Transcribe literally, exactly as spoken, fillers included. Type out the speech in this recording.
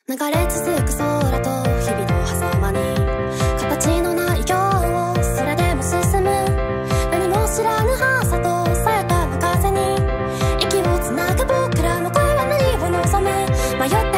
流れ続く空と日々の狭間に形のない今日をそれでも進む何も知らぬ速さとさやかな風に息をつなぐ僕らの声は何を望む迷って